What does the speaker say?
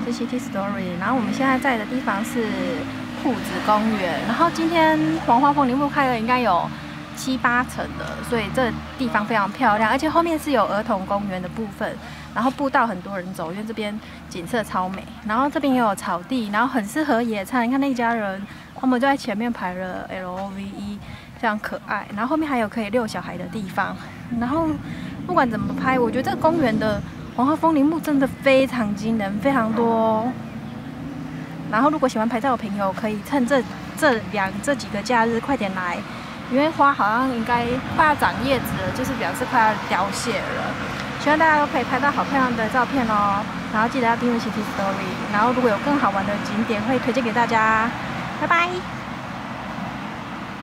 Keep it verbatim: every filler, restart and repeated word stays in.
是 City Story。然后我们现在在的地方是铺子公园。然后今天黄花风铃木开了应该有七八成的，所以这地方非常漂亮，而且后面是有儿童公园的部分。然后步道很多人走，因为这边景色超美。然后这边也有草地，然后很适合野餐。你看那一家人，他们就在前面排了 L O V E， 非常可爱。然后后面还有可以遛小孩的地方。然后不管怎么拍，我觉得这个公园的黄花风铃木真的非常惊人，非常多。然后如果喜欢拍照的朋友，可以趁这这两这几个假日快点来，因为花好像应该快要长叶子了，就是表示快要凋谢了。希望大家都可以拍到好漂亮的照片哦。然后记得要订阅 City Story， 然后如果有更好玩的景点会推荐给大家。拜拜。